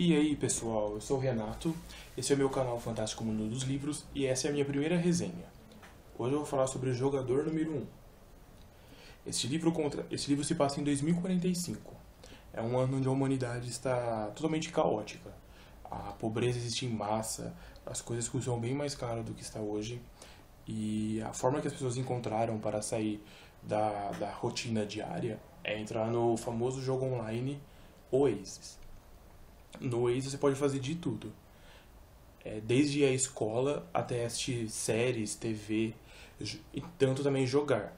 E aí pessoal, eu sou o Renato, esse é o meu canal Fantástico Mundo dos Livros e essa é a minha primeira resenha. Hoje eu vou falar sobre o Jogador número 1. Esse livro se passa em 2045. É um ano onde a humanidade está totalmente caótica. A pobreza existe em massa, as coisas custam bem mais caro do que está hoje e a forma que as pessoas encontraram para sair da rotina diária é entrar no famoso jogo online Oasis. No Waze você pode fazer de tudo. Desde ir à escola até assistir séries, TV, e tanto também jogar.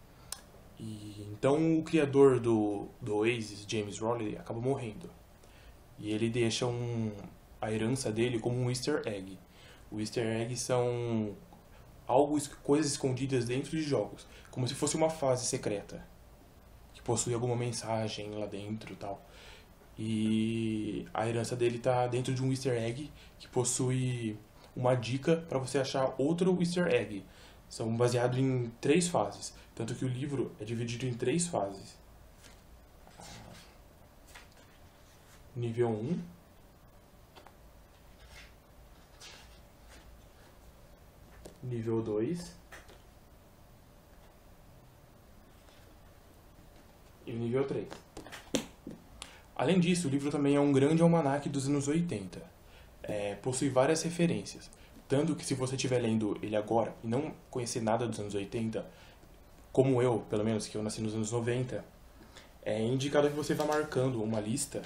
Então o criador do Oasis, James Rowley, acaba morrendo. E ele deixa a herança dele como um easter egg. O easter egg são coisas escondidas dentro de jogos, como se fosse uma fase secreta, que possui alguma mensagem lá dentro e tal. E a herança dele está dentro de um easter egg que possui uma dica para você achar outro easter egg. São baseados em 3 fases, tanto que o livro é dividido em 3 fases. Nível 1, nível 2 e nível 3. Além disso, o livro também é um grande almanaque dos anos 80. Possui várias referências. Tanto que se você estiver lendo ele agora e não conhecer nada dos anos 80, como eu, pelo menos, que eu nasci nos anos 90, é indicado que você vá marcando uma lista.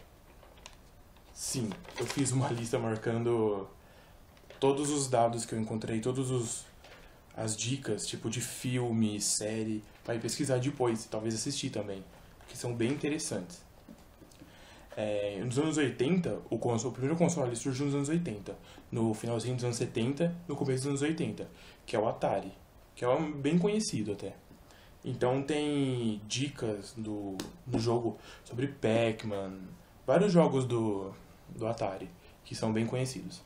Sim, eu fiz uma lista marcando todos os dados que eu encontrei, as dicas, tipo de filme, série, para ir pesquisar depois, talvez assistir também, que são bem interessantes. Nos anos 80, o primeiro console surgiu nos anos 80, no finalzinho dos anos 70, no começo dos anos 80, que é o Atari, que é bem conhecido até. Então tem dicas no jogo sobre Pac-Man, vários jogos do Atari, que são bem conhecidos.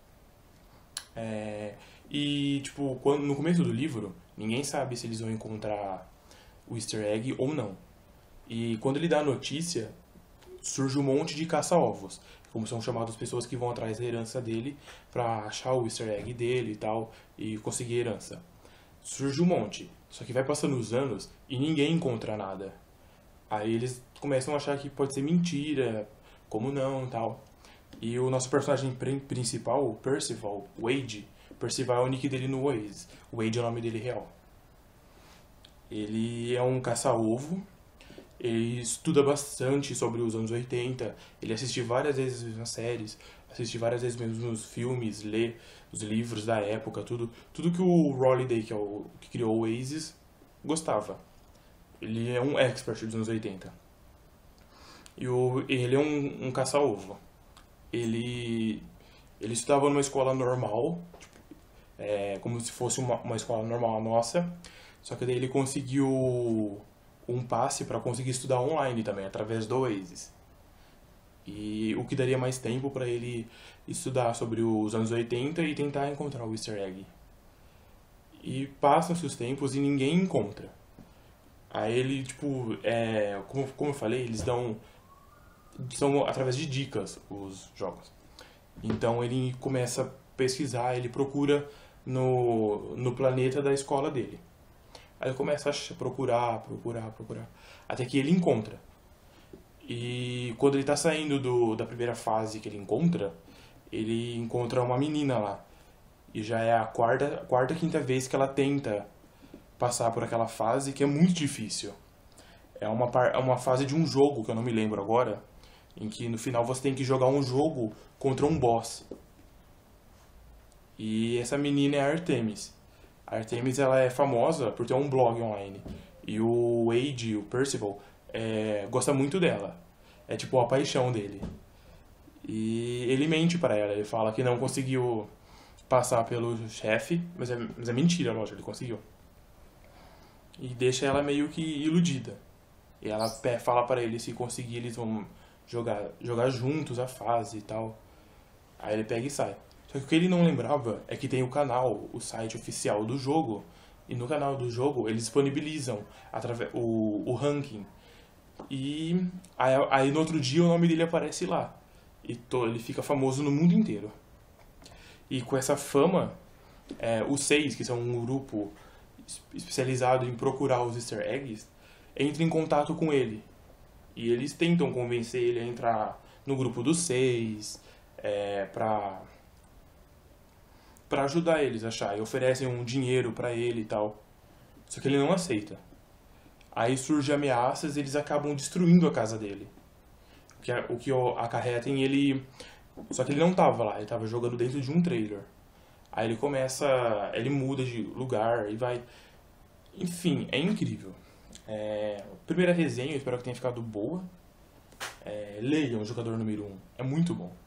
No começo do livro, ninguém sabe se eles vão encontrar o easter egg ou não. E quando ele dá a notícia, surge um monte de caça-ovos, como são chamadas pessoas que vão atrás da herança dele pra achar o easter egg dele e tal, e conseguir a herança. Surge um monte, só que vai passando os anos e ninguém encontra nada. Aí eles começam a achar que pode ser mentira, como não e tal. E o nosso personagem principal, o Percival Wade, Percival é o nick dele no Oasis, Wade é o nome dele real. Ele é um caça-ovo. Ele estuda bastante sobre os anos 80, ele assiste várias vezes as séries, assiste várias vezes mesmo os filmes, lê os livros da época, tudo que o Rowley, que é o que criou o Oasis, gostava. Ele é um expert dos anos 80. E ele é um caça-ovo. Ele estudava numa escola normal, como se fosse uma escola normal nossa, só que daí ele conseguiu um passe para conseguir estudar online também, através do Oasis. E o que daria mais tempo para ele estudar sobre os anos 80 e tentar encontrar o easter egg. E passam-se os tempos e ninguém encontra. Aí ele, como eu falei, são através de dicas os jogos. Então ele começa a pesquisar, ele procura no planeta da escola dele. Aí ele começa a procurar, até que ele encontra. E quando ele tá saindo da primeira fase que ele encontra uma menina lá. E já é a quarta, quinta vez que ela tenta passar por aquela fase, que é muito difícil. É uma fase de um jogo, que eu não me lembro agora, em que no final você tem que jogar um jogo contra um boss. E essa menina é a Artemis. A Artemis ela é famosa por ter um blog online. E o Wade, o Percival, gosta muito dela. É tipo a paixão dele. E ele mente pra ela. Ele fala que não conseguiu passar pelo chefe, mas é mentira, lógico, ele conseguiu. E deixa ela meio que iludida. E ela fala pra ele se conseguir eles vão jogar juntos a fase e tal. Aí ele pega e sai. Só que o que ele não lembrava é que tem o canal, o site oficial do jogo, e no canal do jogo eles disponibilizam o ranking. E aí no outro dia o nome dele aparece lá. e ele fica famoso no mundo inteiro. E com essa fama, os seis, que são um grupo especializado em procurar os easter eggs, entram em contato com ele. E eles tentam convencer ele a entrar no grupo dos seis, pra ajudar eles a achar. E oferecem um dinheiro pra ele e tal. Só que ele não aceita. Aí surgem ameaças e eles acabam destruindo a casa dele. O que acarreta em ele. Só que ele não tava lá, ele tava jogando dentro de um trailer. Aí ele começa. Ele muda de lugar e vai. Enfim, é incrível. Primeira resenha, eu espero que tenha ficado boa. Leiam o Jogador Número 1, é muito bom.